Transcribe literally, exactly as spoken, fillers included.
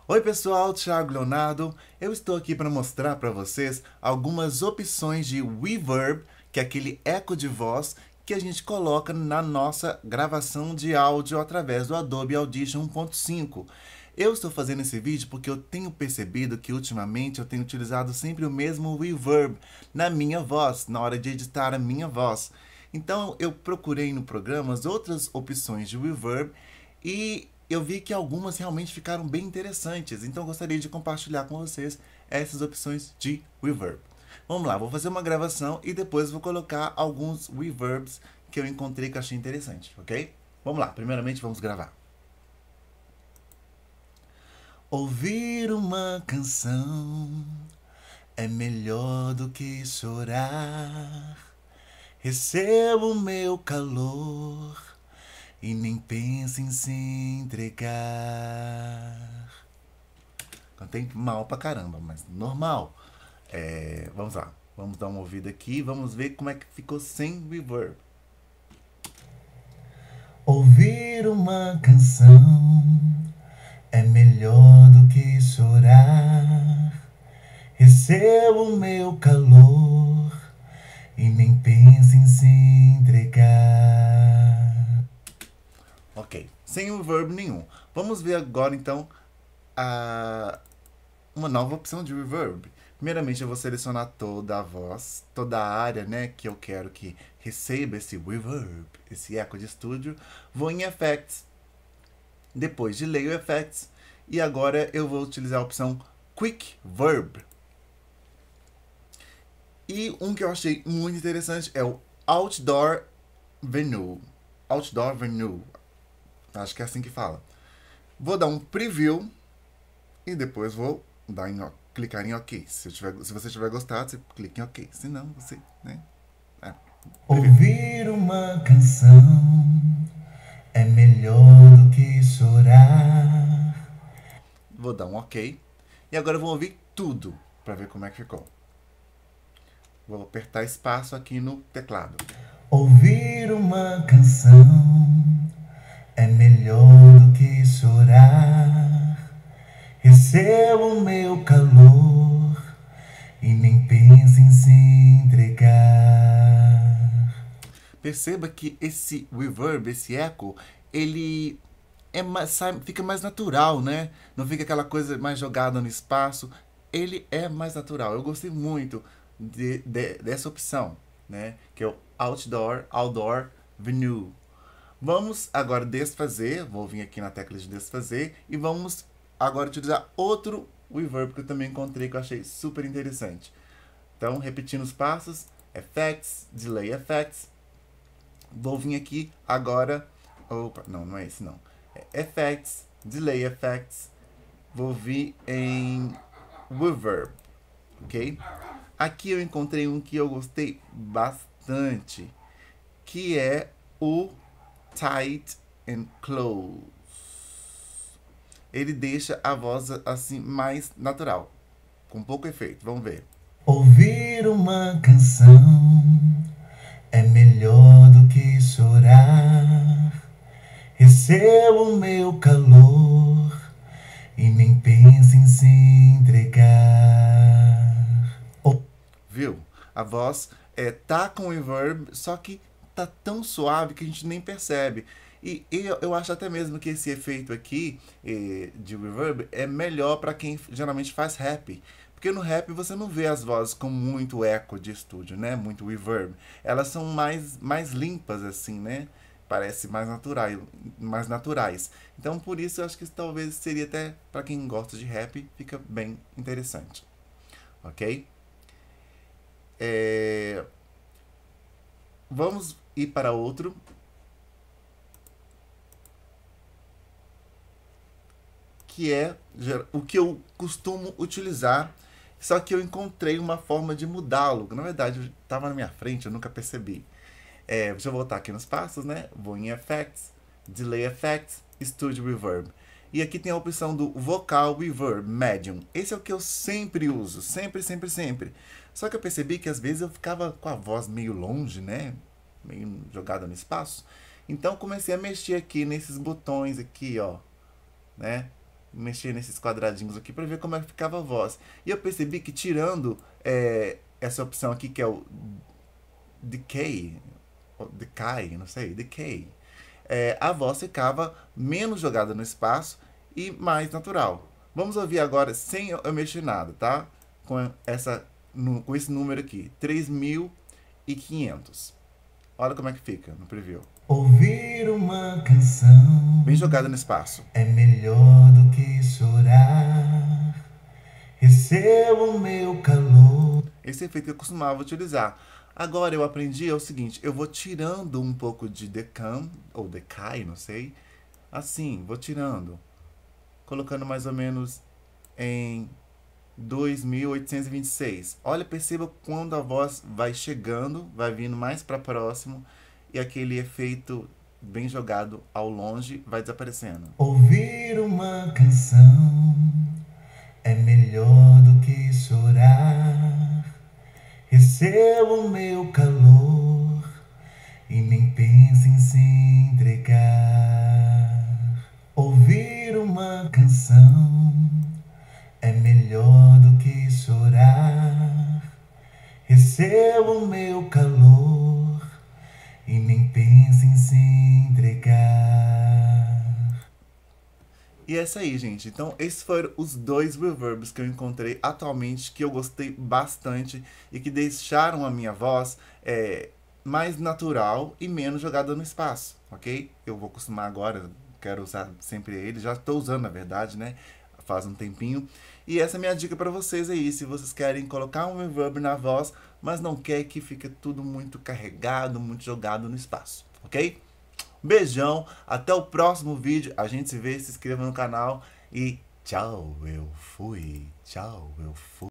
Oi pessoal, Thiago Leonardo. Eu estou aqui para mostrar para vocês algumas opções de reverb, que é aquele eco de voz que a gente coloca na nossa gravação de áudio através do Adobe Audition um ponto cinco. Eu estou fazendo esse vídeo porque eu tenho percebido que ultimamente eu tenho utilizado sempre o mesmo reverb na minha voz, na hora de editar a minha voz. Então eu procurei no programa as outras opções de reverb e eu vi que algumas realmente ficaram bem interessantes. Então eu gostaria de compartilhar com vocês essas opções de reverb. Vamos lá, vou fazer uma gravação e depois vou colocar alguns reverbs que eu encontrei que eu achei interessante, ok? Vamos lá, primeiramente vamos gravar. Ouvir uma canção é melhor do que chorar. Recebo meu calor e nem pensa em se entregar. Cantei mal pra caramba, mas normal. É, vamos lá, vamos dar uma ouvida aqui, vamos ver como é que ficou sem reverb. Ouvir uma canção é melhor do que chorar. Recebo meu calor e nem pensa em se entregar. Ok, sem reverb nenhum. Vamos ver agora então a... uma nova opção de reverb. Primeiramente eu vou selecionar toda a voz, toda a área, né, que eu quero que receba esse reverb, esse eco de estúdio. Vou em Effects, depois de Layer Effects, e agora eu vou utilizar a opção Quick Verb. E um que eu achei muito interessante é o Outdoor Venue. Outdoor Venue. Acho que é assim que fala. Vou dar um preview e depois vou dar em, clicar em OK. Se, tiver, se você tiver gostado, você clica em OK. Se não, você, né? É, ouvir uma canção é melhor do que chorar. Vou dar um OK. E agora eu vou ouvir tudo para ver como é que ficou. Vou apertar espaço aqui no teclado. Ouvir uma canção é melhor do que chorar. Recebo meu calor e nem pensa em se entregar. Perceba que esse reverb, esse eco, ele é mais, sabe, fica mais natural, né? Não fica aquela coisa mais jogada no espaço. Ele é mais natural. Eu gostei muito de, de, dessa opção, né? Que é o Outdoor, Outdoor Venue. Vamos agora desfazer, vou vir aqui na tecla de desfazer e vamos agora utilizar outro reverb que eu também encontrei que eu achei super interessante. Então, repetindo os passos, Effects, Delay Effects. Vou vir aqui agora, opa, não, não é esse não. É Effects, Delay Effects. Vou vir em Reverb, ok? Aqui eu encontrei um que eu gostei bastante, que é o Tight and Close. Ele deixa a voz assim mais natural, com pouco efeito. Vamos ver. Ouvir uma canção é melhor do que chorar. Recebo meu calor e nem pensa em se entregar. Oh. Viu? A voz é, tá com reverb, só que tá tão suave que a gente nem percebe. E eu, eu acho até mesmo que esse efeito aqui eh, de reverb é melhor para quem geralmente faz rap. Porque no rap você não vê as vozes com muito eco de estúdio, né? Muito reverb. Elas são mais, mais limpas, assim, né? Parece mais naturais, mais naturais. Então por isso eu acho que talvez seria até para quem gosta de rap, fica bem interessante. Ok? É... Vamos ir para outro. Que é o que eu costumo utilizar, só que eu encontrei uma forma de mudá-lo. Na verdade, estava na minha frente, eu nunca percebi. É, deixa eu voltar aqui nos passos, né? Vou em Effects, Delay Effects, Studio Reverb. E aqui tem a opção do Vocal Reverb Medium. Esse é o que eu sempre uso, sempre, sempre, sempre. Só que eu percebi que às vezes eu ficava com a voz meio longe, né? Meio jogada no espaço. Então comecei a mexer aqui nesses botões aqui, ó, né? mexer nesses quadradinhos aqui para ver como é que ficava a voz. E eu percebi que tirando é, essa opção aqui, que é o decay, decay, não sei, decay, é, a voz ficava menos jogada no espaço e mais natural. Vamos ouvir agora sem eu mexer nada, tá? Com, essa, no, com esse número aqui, três mil e quinhentos. Olha como é que fica no preview. Ouvir uma canção Bem jogada no espaço. é melhor do que chorar. Receba o meu calor. Esse efeito que eu costumava utilizar. Agora eu aprendi é o seguinte, eu vou tirando um pouco de decam, ou decay, não sei. Assim, vou tirando. Colocando mais ou menos em dois mil oitocentos e vinte e seis. Olha, perceba quando a voz vai chegando, vai vindo mais para próximo e aquele efeito bem jogado ao longe vai desaparecendo. Ouvir uma canção é melhor do que chorar. Receba o meu calor e nem pense em se entregar. Ouvir uma canção é melhor do que chorar. Receba o meu calor e nem pense em se entregar. E é isso aí, gente. Então, esses foram os dois reverbs que eu encontrei atualmente, que eu gostei bastante e que deixaram a minha voz é, mais natural e menos jogada no espaço, ok? Eu vou acostumar agora, quero usar sempre ele, já estou usando, na verdade, né? Faz um tempinho. E essa é a minha dica para vocês aí, se vocês querem colocar um reverb na voz, mas não quer que fique tudo muito carregado, muito jogado no espaço, ok? Beijão, até o próximo vídeo, a gente se vê, se inscreva no canal e tchau, eu fui, tchau, eu fui.